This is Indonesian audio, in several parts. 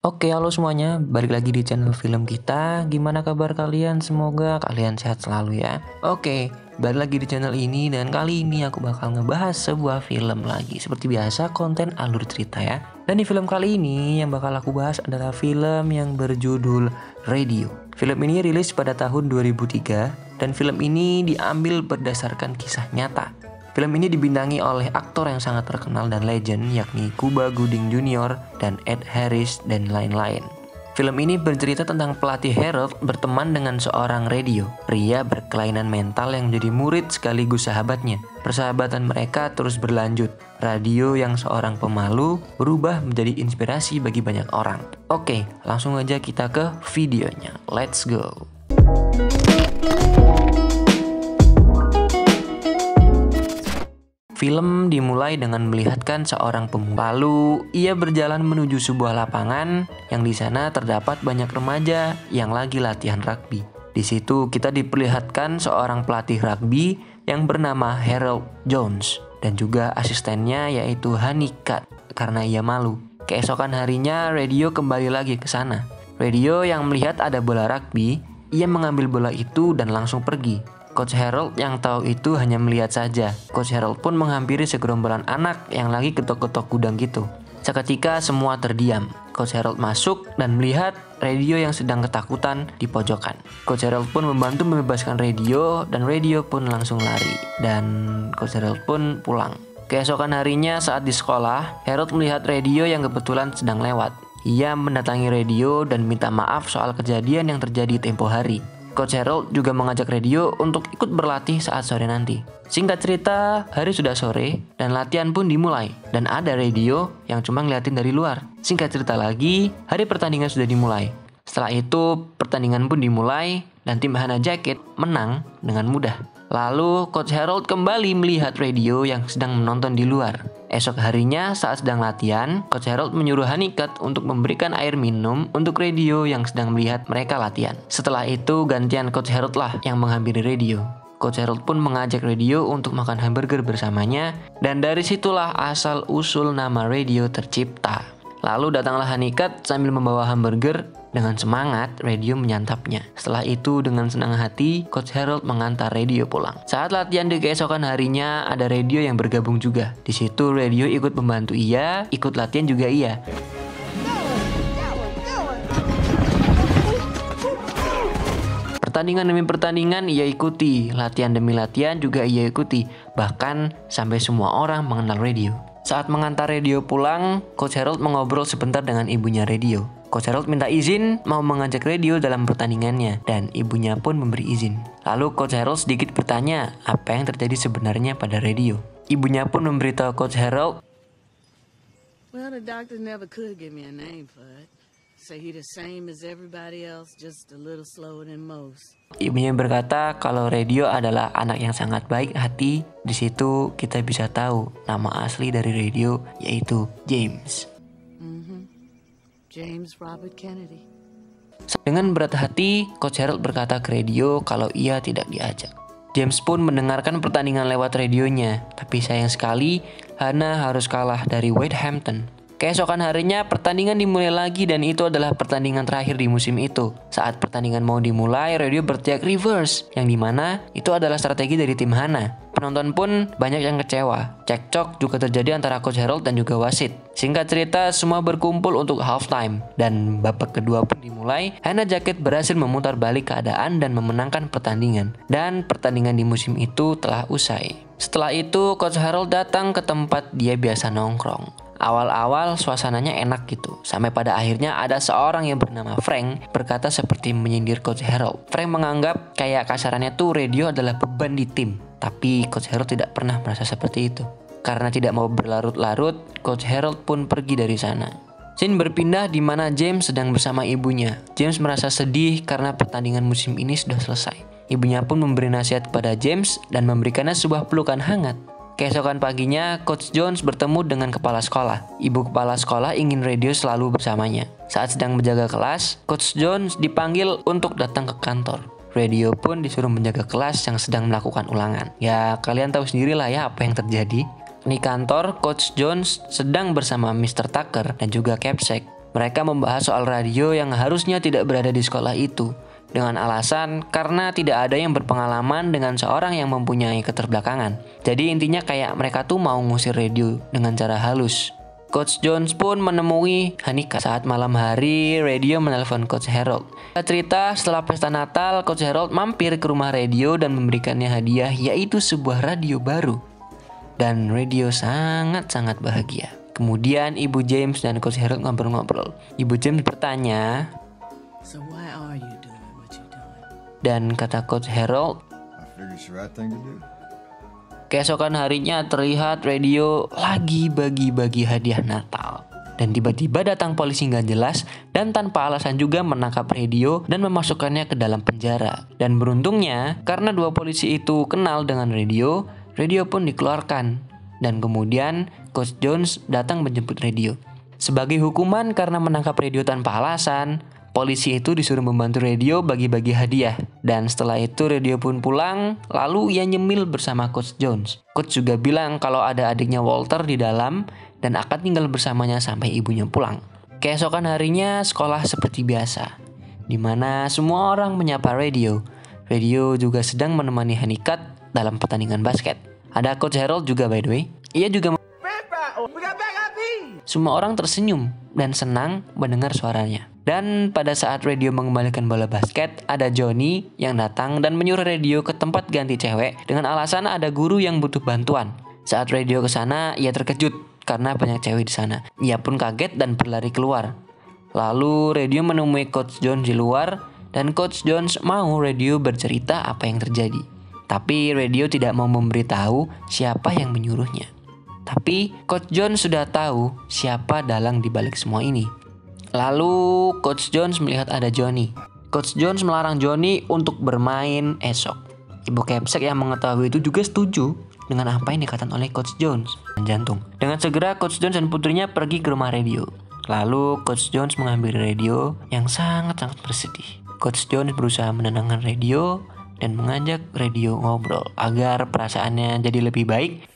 Oke, halo semuanya, balik lagi di channel film kita. Gimana kabar kalian? Semoga kalian sehat selalu ya. Oke, balik lagi di channel ini dan kali ini aku bakal ngebahas sebuah film lagi. Seperti biasa, konten alur cerita ya. Dan di film kali ini yang bakal aku bahas adalah film yang berjudul Radio. Film ini rilis pada tahun 2003 dan film ini diambil berdasarkan kisah nyata. Film ini dibintangi oleh aktor yang sangat terkenal dan legend yakni Cuba Gooding Jr. dan Ed Harris dan lain-lain. Film ini bercerita tentang pelatih Harold berteman dengan seorang radio, pria berkelainan mental yang menjadi murid sekaligus sahabatnya. Persahabatan mereka terus berlanjut. Radio yang seorang pemalu berubah menjadi inspirasi bagi banyak orang. Oke, langsung aja kita ke videonya. Let's go. Film dimulai dengan melihatkan seorang pemuda. Lalu ia berjalan menuju sebuah lapangan yang di sana terdapat banyak remaja yang lagi latihan rugby. Di situ kita diperlihatkan seorang pelatih rugby yang bernama Harold Jones dan juga asistennya yaitu Honey Cat karena ia malu. Keesokan harinya Radio kembali lagi ke sana. Radio yang melihat ada bola rugby, ia mengambil bola itu dan langsung pergi. Coach Harold yang tahu itu hanya melihat saja. Coach Harold pun menghampiri segerombolan anak yang lagi ketok-ketok gudang gitu. Seketika semua terdiam. Coach Harold masuk dan melihat Radio yang sedang ketakutan di pojokan. Coach Harold pun membantu membebaskan Radio dan Radio pun langsung lari. Dan Coach Harold pun pulang. Keesokan harinya saat di sekolah, Harold melihat Radio yang kebetulan sedang lewat. Ia mendatangi Radio dan minta maaf soal kejadian yang terjadi tempo hari. Coach Harold juga mengajak Radio untuk ikut berlatih saat sore nanti. Singkat cerita, hari sudah sore dan latihan pun dimulai. Dan ada Radio yang cuma ngeliatin dari luar. Singkat cerita lagi, hari pertandingan sudah dimulai. Setelah itu, pertandingan pun dimulai dan tim Hana Jacket menang dengan mudah. Lalu, Coach Harold kembali melihat Radio yang sedang menonton di luar. Esok harinya saat sedang latihan, Coach Harold menyuruh Honeycutt untuk memberikan air minum untuk Radio yang sedang melihat mereka latihan. Setelah itu gantian Coach Harold lah yang menghampiri Radio. Coach Harold pun mengajak Radio untuk makan hamburger bersamanya dan dari situlah asal usul nama Radio tercipta. Lalu datanglah Honeycutt sambil membawa hamburger. Dengan semangat, Radio menyantapnya. Setelah itu, dengan senang hati, Coach Harold mengantar Radio pulang. Saat latihan di keesokan harinya, ada Radio yang bergabung juga. Di situ, Radio ikut membantu ia, ikut latihan juga ia. Pertandingan demi pertandingan ia ikuti, latihan demi latihan juga ia ikuti. Bahkan sampai semua orang mengenal Radio. Saat mengantar Radio pulang, Coach Harold mengobrol sebentar dengan ibunya Radio. Coach Harold minta izin mau mengajak Radio dalam pertandingannya dan ibunya pun memberi izin. Lalu Coach Harold sedikit bertanya apa yang terjadi sebenarnya pada Radio. Ibunya pun memberitahu Coach Harold, "Well, the doctor never could give me a name for it. Say he the same as everybody else, just a little slower than most." Ibunya berkata kalau Radio adalah anak yang sangat baik hati. Di situ kita bisa tahu nama asli dari Radio yaitu James. James Robert Kennedy. Dengan berat hati, Coach Harold berkata ke Radio kalau ia tidak diajak. James pun mendengarkan pertandingan lewat radionya, tapi sayang sekali Hana harus kalah dari Wade Hampton. Keesokan harinya pertandingan dimulai lagi dan itu adalah pertandingan terakhir di musim itu. Saat pertandingan mau dimulai, Radio berteriak reverse, yang dimana itu adalah strategi dari tim Hana. Penonton pun banyak yang kecewa. Cekcok juga terjadi antara Coach Harold dan juga wasit. Singkat cerita, semua berkumpul untuk halftime dan babak kedua pun dimulai. Hana Jacket berhasil memutar balik keadaan dan memenangkan pertandingan. Dan pertandingan di musim itu telah usai. Setelah itu, Coach Harold datang ke tempat dia biasa nongkrong. Awal-awal suasananya enak gitu. Sampai pada akhirnya ada seorang yang bernama Frank berkata seperti menyindir Coach Harold. Frank menganggap kayak kasarannya tuh Radio adalah beban di tim. Tapi Coach Harold tidak pernah merasa seperti itu. Karena tidak mau berlarut-larut, Coach Harold pun pergi dari sana. Scene berpindah di mana James sedang bersama ibunya. James merasa sedih karena pertandingan musim ini sudah selesai. Ibunya pun memberi nasihat kepada James dan memberikannya sebuah pelukan hangat. Keesokan paginya, Coach Jones bertemu dengan kepala sekolah. Ibu kepala sekolah ingin Radio selalu bersamanya. Saat sedang menjaga kelas, Coach Jones dipanggil untuk datang ke kantor. Radio pun disuruh menjaga kelas yang sedang melakukan ulangan. Ya, kalian tahu sendirilah ya apa yang terjadi. Di kantor, Coach Jones sedang bersama Mr. Tucker dan juga Capsack. Mereka membahas soal radio yang harusnya tidak berada di sekolah itu, dengan alasan karena tidak ada yang berpengalaman dengan seorang yang mempunyai keterbelakangan. Jadi intinya kayak mereka tuh mau ngusir radio dengan cara halus. Coach Jones pun menemui Hanika saat malam hari. Radio menelpon Coach Harold. Cerita setelah pesta Natal, Coach Harold mampir ke rumah radio dan memberikannya hadiah, yaitu sebuah radio baru. Dan radio sangat-sangat bahagia. Kemudian Ibu James dan Coach Harold ngobrol-ngobrol. Ibu James bertanya, So why are you doing what you're doing? dan kata Coach Harold, I figure it's the right thing to do. keesokan harinya terlihat radio lagi bagi-bagi hadiah Natal. Dan tiba-tiba datang polisi nggak jelas dan tanpa alasan juga menangkap radio dan memasukkannya ke dalam penjara. Dan beruntungnya, karena dua polisi itu kenal dengan radio, radio pun dikeluarkan. Dan kemudian Coach Jones datang menjemput radio. Sebagai hukuman karena menangkap radio tanpa alasan, polisi itu disuruh membantu radio bagi-bagi hadiah. Dan setelah itu radio pun pulang, lalu ia nyemil bersama Coach Jones. Coach juga bilang kalau ada adiknya Walter di dalam dan akan tinggal bersamanya sampai ibunya pulang. Keesokan harinya sekolah seperti biasa, di mana semua orang menyapa radio. Radio juga sedang menemani Hanikat dalam pertandingan basket. Ada Coach Harold juga by the way. Ia juga semua orang tersenyum dan senang mendengar suaranya. Dan pada saat radio mengembalikan bola basket, ada Johnny yang datang dan menyuruh radio ke tempat ganti cewek dengan alasan ada guru yang butuh bantuan. Saat radio ke sana, ia terkejut karena banyak cewek di sana. Ia pun kaget dan berlari keluar. Lalu radio menemui Coach Jones di luar dan Coach Jones mau radio bercerita apa yang terjadi. Tapi radio tidak mau memberitahu siapa yang menyuruhnya. Tapi Coach Jones sudah tahu siapa dalang di balik semua ini. Lalu Coach Jones melihat ada Johnny. Coach Jones melarang Johnny untuk bermain esok. Ibu Kepsek yang mengetahui itu juga setuju dengan apa yang dikatakan oleh Coach Jones. Jantung. Dengan segera Coach Jones dan putrinya pergi ke rumah radio. Lalu Coach Jones mengambil radio yang sangat-sangat bersedih. Coach Jones berusaha menenangkan radio dan mengajak radio ngobrol agar perasaannya jadi lebih baik.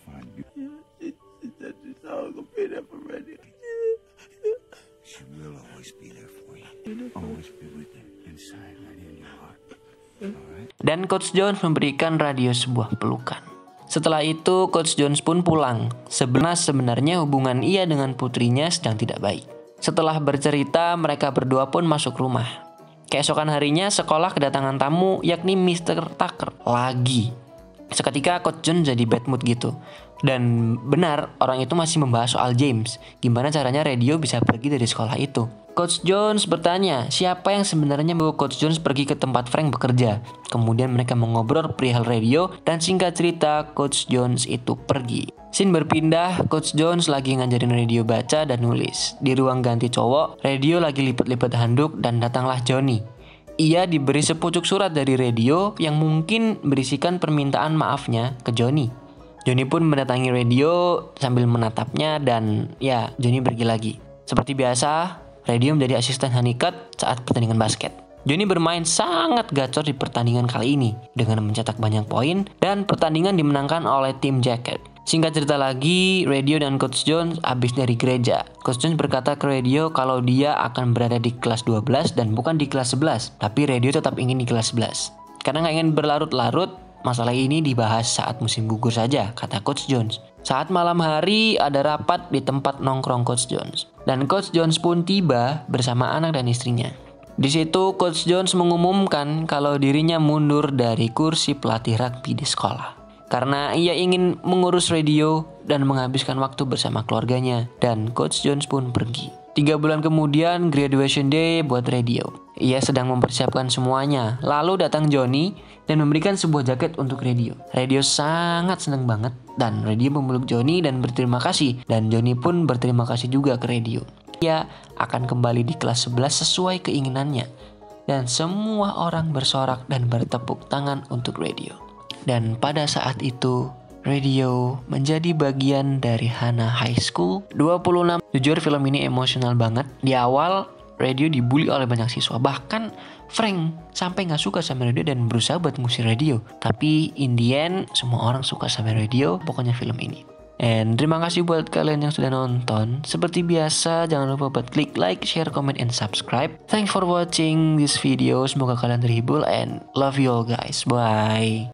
She will always be there for you. Always be with you inside, right in your heart. Alright? Dan Coach Jones memberikan radio sebuah pelukan. Setelah itu Coach Jones pun pulang. Sebenarnya hubungan ia dengan putrinya sedang tidak baik. Setelah bercerita, mereka berdua pun masuk rumah. Keesokan harinya sekolah kedatangan tamu yakni Mr. Tucker lagi. Seketika Coach Jones jadi bad mood gitu. Dan benar orang itu masih membahas soal James. Gimana caranya radio bisa pergi dari sekolah itu. Coach Jones bertanya siapa yang sebenarnya membawa Coach Jones pergi ke tempat Frank bekerja. Kemudian mereka mengobrol perihal radio dan singkat cerita Coach Jones itu pergi. Scene berpindah, Coach Jones lagi ngajarin radio baca dan nulis. Di ruang ganti cowok, radio lagi lipat-lipat handuk dan datanglah Johnny. Ia diberi sepucuk surat dari radio yang mungkin berisikan permintaan maafnya ke Johnny. Johnny pun mendatangi radio sambil menatapnya dan ya Johnny pergi lagi. Seperti biasa, radio menjadi asisten Hanikat saat pertandingan basket. Johnny bermain sangat gacor di pertandingan kali ini dengan mencetak banyak poin dan pertandingan dimenangkan oleh tim Jacket. Singkat cerita lagi, radio dan Coach Jones habis dari gereja. Coach Jones berkata ke radio kalau dia akan berada di kelas 12 dan bukan di kelas 11. Tapi radio tetap ingin di kelas 11. Karena nggak ingin berlarut-larut, masalah ini dibahas saat musim gugur saja, kata Coach Jones. Saat malam hari ada rapat di tempat nongkrong Coach Jones. Dan Coach Jones pun tiba bersama anak dan istrinya. Di situ Coach Jones mengumumkan kalau dirinya mundur dari kursi pelatih rugby di sekolah. Karena ia ingin mengurus radio dan menghabiskan waktu bersama keluarganya. Dan Coach Jones pun pergi. 3 bulan kemudian graduation day buat radio. Ia sedang mempersiapkan semuanya. Lalu datang Johnny dan memberikan sebuah jaket untuk radio. Radio sangat senang banget. Dan radio memeluk Johnny dan berterima kasih. Dan Johnny pun berterima kasih juga ke radio. Ia akan kembali di kelas 11 sesuai keinginannya. Dan semua orang bersorak dan bertepuk tangan untuk radio. Dan pada saat itu, radio menjadi bagian dari Hana High School 26. Jujur film ini emosional banget. Di awal, radio dibully oleh banyak siswa. Bahkan Frank sampai gak suka sama radio dan berusaha buat ngusir radio. Tapi in the end, semua orang suka sama radio. Pokoknya film ini. And terima kasih buat kalian yang sudah nonton. Seperti biasa, jangan lupa buat klik like, share, comment, and subscribe. Thanks for watching this video. Semoga kalian terhibur and love you all guys. Bye.